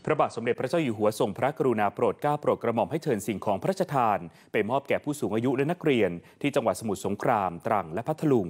พระบาทสมเด็จพระเจ้าอยู่หัวทรงพระกรุณาโปรดเกล้าโปรดกระหม่อมให้เชิญสิ่งของพระราชทานไปมอบแก่ผู้สูงอายุและนักเรียนที่จังหวัดสมุทรสงครามตรังและพัทลุง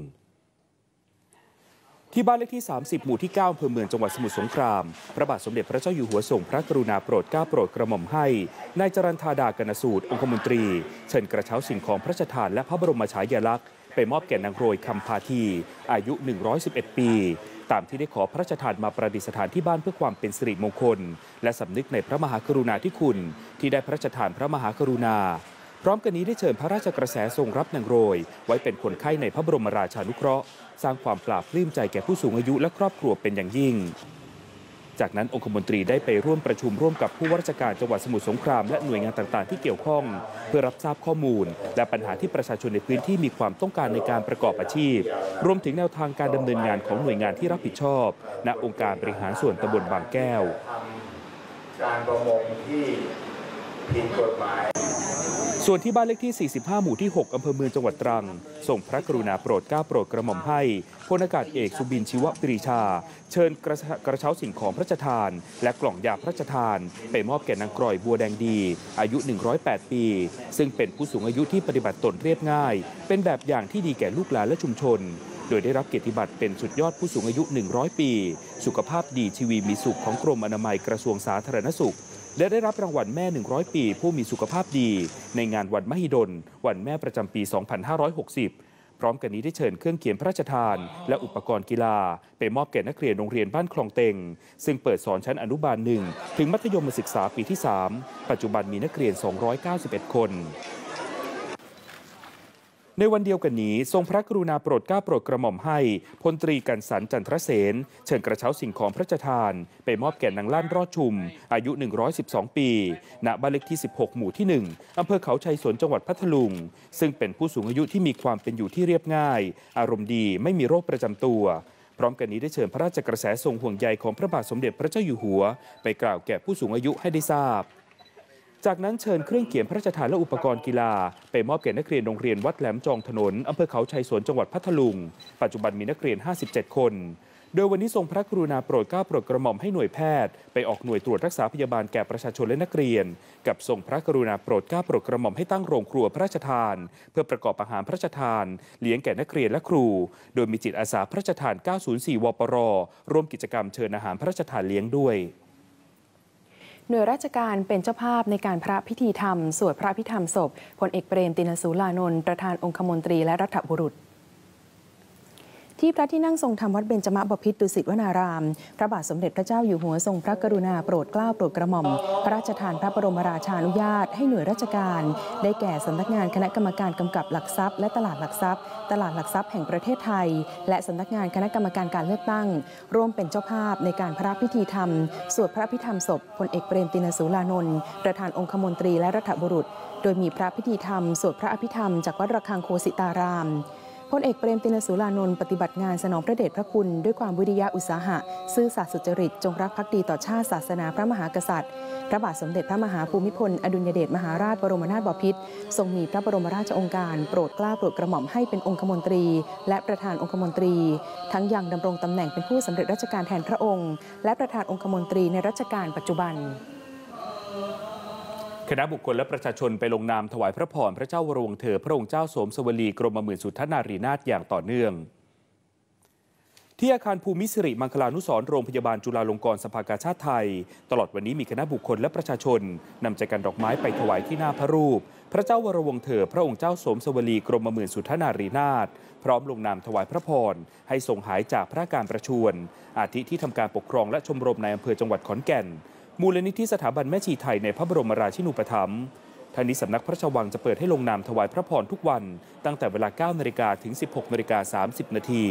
ที่บ้านเลขที่30หมู่ที่9อำเภอเมืองจังหวัดสมุทรสงครามพระบาทสมเด็จพระเจ้าอยู่หัวทรงพระกรุณาโปรดเกล้าโปรดกระหม่อมให้นายจรัญธาดากนสูตรองคมนตรีเชิญกระเช้าสิ่งของพระราชทานและพระบรมฉายาลักษณ์ไปมอบแก่นางโรยคำพาทีอายุ111ปีตามที่ได้ขอพระราชทานมาประดิษฐานที่บ้านเพื่อความเป็นสิริมงคลและสำนึกในพระมหากรุณาธิคุณที่ได้พระราชทานพระมหากรุณาพร้อมกันนี้ได้เชิญพระราชกระแสทรงรับนางโรยไว้เป็นคนไข้ในพระบรมราชานุเคราะห์สร้างความปราบปลื้มใจแก่ผู้สูงอายุและครอบครัวเป็นอย่างยิ่งจากนั้นองคมนตรีได้ไปร่วมประชุมร่วมกับผู้ว่าราชการจังหวัดสมุทรสงครามและหน่วยงานต่างๆที่เกี่ยวข้องเพื่อรับทราบข้อมูลและปัญหาที่ประชาชนในพื้นที่มีความต้องการในการประกอบอาชีพรวมถึงแนวทางการดำเนินงานของหน่วยงานที่รับผิดชอบณองค์การบริหารส่วนตำบลบางแก้วการประมงที่ผิดกฎหมายส่วนที่บ้านเลขที่45หมู่ที่6อำเภอเมืองจังหวัดตรังทรงพระกรุณาโปรดเกล้าโปรดกระหม่อมให้พลอากาศเอกสุบินชีวปรีชาเชิญกระเช้าสิ่งของพระราชทานและกล่องยาพระราชทานไปมอบแก่นางกร่อยบัวแดงดีอายุ108ปีซึ่งเป็นผู้สูงอายุที่ปฏิบัติตนเรียบง่ายเป็นแบบอย่างที่ดีแก่ลูกหลานและชุมชนโดยได้รับเกียรติบัตรเป็นสุดยอดผู้สูงอายุ100ปีสุขภาพดีชีวีมีสุขของกรมอนามัยกระทรวงสาธารณสุขและได้รับรางวัลแม่100ปีผู้มีสุขภาพดีในงานวันมหิดลวันแม่ประจำปี2560พร้อมกันนี้ได้เชิญเครื่องเขียนพระราชทานและอุปกรณ์กีฬาไปมอบแก่นักเรียนโรงเรียนบ้านคลองเต็งซึ่งเปิดสอนชั้นอนุบาล1ถึงมัธยมศึกษาปีที่3ปัจจุบันมีนักเรียน291คนในวันเดียวกันนี้ทรงพระกรุณาโปรดเกล้าโปรดกระหม่อมให้พลตรีกันสันจันทรเสนเชิญกระเช้าสิ่งของพระราชทานไปมอบแก่นางล้านรอดชุมอายุ112ปีณบ้านเลขที่16หมู่ที่1อำเภอเขาชัยสนจังหวัดพัทลุงซึ่งเป็นผู้สูงอายุที่มีความเป็นอยู่ที่เรียบง่ายอารมณ์ดีไม่มีโรคประจำตัวพร้อมกันนี้ได้เชิญพระราชกระแสทรงห่วงใยของพระบาทสมเด็จพระเจ้าอยู่หัวไปกล่าวแก่ผู้สูงอายุให้ได้ทราบจากนั้นเชิญเครื่องเขียนพระราชทานและอุปกรณ์กีฬาไปมอบแก่นักเรียนโรงเรียนวัดแหลมจองถนนอำเภอเขาชัยสนจังหวัดพัทลุงปัจจุบันมีนักเรียน57คนโดยวันนี้ทรงพระกรุณาโปรดเกล้าโปรดกระหม่อมให้หน่วยแพทย์ไปออกหน่วยตรวจรักษาพยาบาลแก่ประชาชนและนักเรียนกับทรงพระกรุณาโปรดเกล้าโปรดกระหม่อมให้ตั้งโรงครัวพระราชทานเพื่อประกอบอาหารพระราชทานเลี้ยงแก่นักเรียนและครูโดยมีจิตอาสาพระราชทาน904วปรร่วมกิจกรรมเชิญอาหารพระราชทานเลี้ยงด้วยหน่วยราชการเป็นเจ้าภาพในการพระพิธีธรรมสวดพระพิธรรมศพพลเอกเปรมติณสูลานนท์ประธานองคมนตรีและรัฐบุรุษที่พระที่นั่งทรงธรรมวัดเบญจมบพิตรดุสิตวนารามพระบาทสมเด็จพระเจ้าอยู่หัวทรงพระกรุณาโปรดเกล้าโปรดกระหม่อมพระราชทานพระบรมราชานุญาตให้หน่วยราชการได้แก่สำนักงานคณะกรรมการกำกับหลักทรัพย์และตลาดหลักทรัพย์ตลาดหลักทรัพย์แห่งประเทศไทยและสำนักงานคณะกรรมการการเลือกตั้งร่วมเป็นเจ้าภาพในการพระพิธีธรรมสวดพระพิธรรมศพพลเอกเปรมติณสูลานนท์ประธานองคมนตรีและรัฐบุรุษโดยมีพระพิธีธรรมสวดพระอภิธรรมจากวัดระฆังโคสิตารามพลเอกเปรมติณสูลานนท์ปฏิบัติงานสนองพระเดชพระคุณด้วยความวิริยะอุตสาหะซื่อสัตย์สุจริตจงรักภักดีต่อชาติศาสนาพระมหากษัตริย์พระบาทสมเด็จพระมหาภูมิพลอดุลยเดชมหาราชบรมนาถบพิตรทรงมีพระบรมราชโองการโปรดเกล้าโปรดกระหม่อมให้เป็นองคมนตรีและประธานองคมนตรีทั้งยังดำรงตำแหน่งเป็นผู้สำเร็จราชการแทนพระองค์และประธานองคมนตรีในรัชกาลปัจจุบันคณะบุคคลและประชาชนไปลงนามถวายพระพรพระเจ้าวรวงเธอพระองค์เจ้าโสมสวลีกรมหมื่นสุทธนารีนาถอย่างต่อเนื่องที่อาคารภูมิสิริมังคลานุสรณ์โรงพยาบาลจุฬาลงกรณ์สภากาชาดไทยตลอดวันนี้มีคณะบุคคลและประชาชนนำใจกันดอกไม้ไปถวายที่หน้าพระรูปพระเจ้าวรวงเธอพระองค์เจ้าโสมสวลีกรมหมื่นสุทธนารีนาถพร้อมลงนามถวายพระพรให้ทรงหายจากพระอาการประชวรอาทิที่ทำการปกครองและชมรมในอำเภอจังหวัดขอนแก่นมูลนิธิสถาบันแม่ชีไทยในพระบรมราชินูปถัมภ์ทางนี้สำนักพระราชวังจะเปิดให้ลงนามถวายพระพรทุกวันตั้งแต่เวลา 9 นาฬิกาถึง 16 นาฬิกา 30 นาที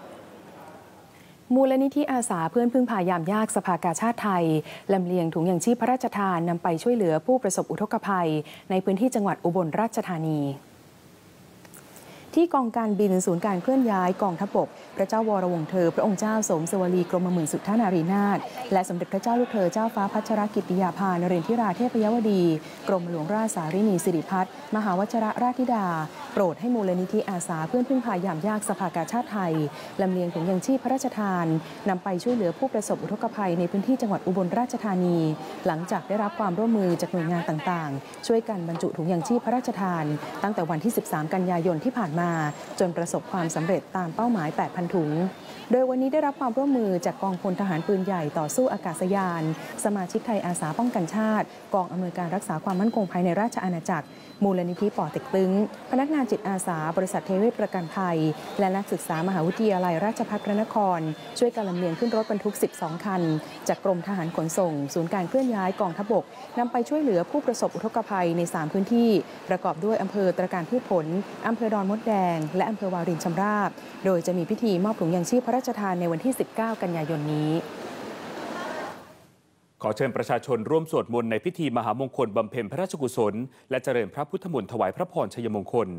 มูลนิธิอาสาเพื่อนพึ่งพายามยากสภากาชาดไทยลำเลียงถุงยังชีพพระราชทานนำไปช่วยเหลือผู้ประสบอุทกภัยในพื้นที่จังหวัดอุบลราชธานีที่กองการบินศูนย์การเคลื่อนย้ายกองทัพบกพระเจ้าวรวงเธอพระองค์เจ้าโสมสวลีกรมหมื่นสุทธนารีนาถและสมเด็จพระเจ้าลูกเธอเจ้าฟ้าพัชรกิติยาภานเรนทิราเทพยวดีกรมหลวงราชสารินีสิริพัฒน์มหาวชิรราชธิดาโปรดให้มูลนิธิอาสาเพื่อนพึ่งพายามยากสภากาชาติไทยลำเลียงถุงยังชีพพระราชทานนำไปช่วยเหลือผู้ประสบอุทกภัยในพื้นที่จังหวัดอุบลราชธานีหลังจากได้รับความร่วมมือจากหน่วยงานต่างๆช่วยกันบรรจุถุงยังชีพพระราชทานตั้งแต่วันที่ 13 กันยายนที่ผ่านมาจนประสบความสำเร็จตามเป้าหมาย 8,000 ถุงโดยวันนี้ได้รับความร่วมมือจากกองพลทหารปืนใหญ่ต่อสู้อากาศยานสมาชิกไทยอาสาป้องกันชาติกองอำนวยการรักษาความมั่นคงภายในราชอาณาจักรมูลนิธิป่อเต็กตึงพนักงานจิตอาสาบริษัทเทเวศประกันภัยและนักศึกษามหาวิทยาลัยราชภัฏพระนครช่วยกันลำเลียงขึ้นรถบรรทุก 12 คันจากกรมทหารขนส่งศูนย์การเคลื่อนย้ายกองทัพบกนำไปช่วยเหลือผู้ประสบอุทกภัยใน 3 พื้นที่ประกอบด้วยอำเภอตระการพืชผลอำเภอดอนมดแดงและอำเภอวารินชำราบโดยจะมีพิธีมอบถุงยังชีพพระราชทานในวันที่ 19 กันยายนนี้ขอเชิญประชาชนร่วมสวดมนต์ในพิธีมหามงคลบำเพ็ญพระราชกุศลและเจริญพระพุทธมนต์ถวายพระพรชัยมงคล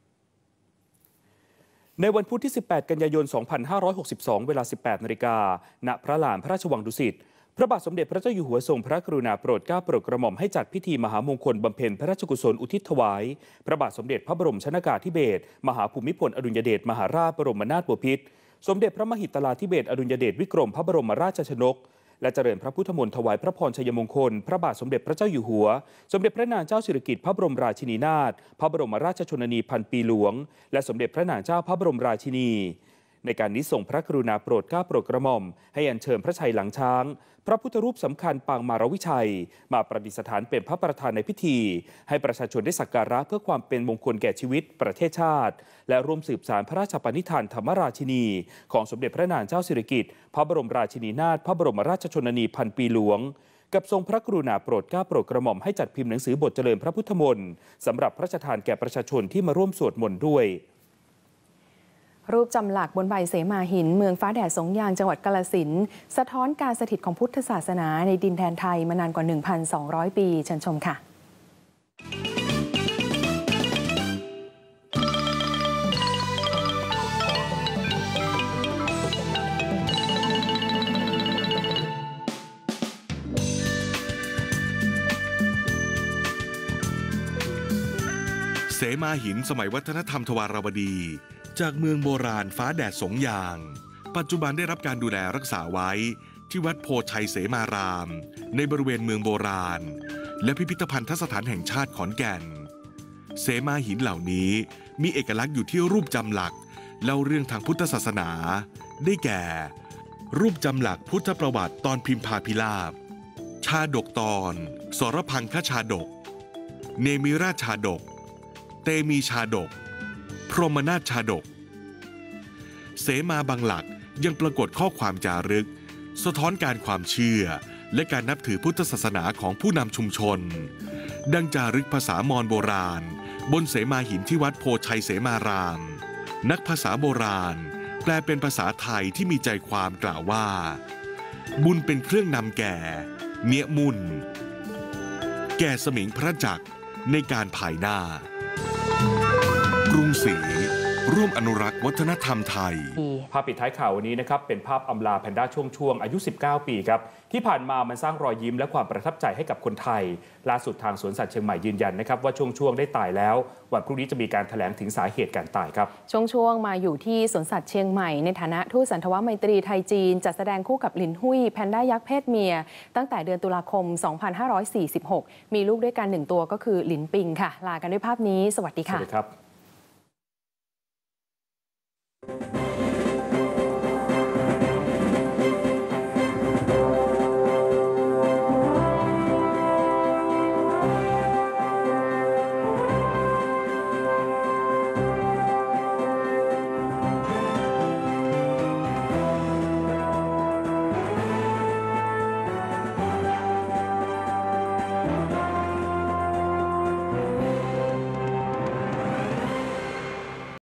ในวันพุธที่ 18 กันยายน 2562 เวลา 18 นาฬิกาณพระลานพระราชวังดุสิตพระบาทสมเด็จพระเจ้าอยู่หัวทรงพระกรุณาโปรดเกล้าโปรดกระหม่อมให้จัดพิธีมหามงคลบำเพ็ญพระราชกุศลอุทิศถวายพระบาทสมเด็จพระบรมชนกาธิเบศรมหาภูมิพลอดุลยเดชมหาราชบรมนาถบพิตรสมเด็จพระมหิดลาธิเบศรอดุลยเดชวิกรมพระบรมราชชนกและเจริญพระพุทธมนต์ถวายพระพรชัยมงคลพระบาทสมเด็จพระเจ้าอยู่หัวสมเด็จพระนางเจ้าสิริกิติ์พระบรมราชินีนาถพระบรมราชชนนีพันปีหลวงและสมเด็จพระนางเจ้าพระบรมราชินีในการนี้ทรงพระกรุณาโปรดเกล้าโปรดกระหม่อมให้อัญเชิญพระชัยหลังช้างพระพุทธรูปสำคัญปางมารวิชัยมาประดิษฐานเป็นพระประธานในพิธีให้ประชาชนได้สักการะเพื่อความเป็นมงคลแก่ชีวิตประเทศชาติและร่วมสืบสานพระราชปณิธานธรรมราชินีของสมเด็จพระนางเจ้าสิริกิติ์พระบรมราชินีนาถพระบรมราชชนนีพันปีหลวงกับทรงพระกรุณาโปรดเกล้าโปรดกระหม่อมให้จัดพิมพ์หนังสือบทเจริญพระพุทธมนต์สำหรับพระราชทานแก่ประชาชนที่มาร่วมสวดมนต์ด้วยรูปจำหลักบนใบเสมาหินเมืองฟ้าแดดสงยางจังหวัดกาฬสินธุ์สะท้อนการสถิตของพุทธศาสนาในดินแดนไทยมานานกว่า 1,200 ปีเชิญชมค่ะเสมาหินสมัยวัฒนธรรมทวารวดีจากเมืองโบราณฟ้าแดดสงยางปัจจุบันได้รับการดูแลรักษาไว้ที่วัดโพชัยเสมารามในบริเวณเมืองโบราณและพิพิธภัณฑสถานแห่งชาติขอนแก่นเสมาหินเหล่านี้มีเอกลักษณ์อยู่ที่รูปจำหลักเล่าเรื่องทางพุทธศาสนาได้แก่รูปจำหลักพุทธประวัติตอนพิมพาภิลาภชาดกตอนสรพังคชาดกเนมิราชชาดกเตมีชาดกพรหมนาถชาดกเสมาบางหลักยังปรากฏข้อความจารึกสะท้อนการความเชื่อและการนับถือพุทธศาสนาของผู้นำชุมชนดังจารึกภาษามอญโบราณบนเสมาหินที่วัดโพชัยเสมารามนักภาษาโบราณแปลเป็นภาษาไทยที่มีใจความกล่าวว่าบุญเป็นเครื่องนำแก่เนียมุนแก่สมิงพระจักรในการภายหน้ากรุงศรีร่วมอนุรักษ์วัฒนธรรมไทยภาพปิดท้ายข่าววันนี้นะครับเป็นภาพอำลาแพนด้าช่วงอายุ 19 ปีครับที่ผ่านมามันสร้างรอยยิ้มและความประทับใจให้กับคนไทยล่าสุดทางสวนสัตว์เชียงใหม่ยืนยันนะครับว่าช่วงได้ตายแล้ววันพรุ่งนี้จะมีการแถลงถึงสาเหตุการตายครับช่วงมาอยู่ที่สวนสัตว์เชียงใหม่ในฐานะทูตสันทวไมตรีไทยจีนจัดแสดงคู่กับหลินหุ้ยแพนด้ายักษ์เพศเมียตั้งแต่เดือนตุลาคม 2546 มีลูกด้วยกัน1 ตัวก็คือหลินปิงค่ะลากันด้วยภาพนี้สวัสดีค่ะ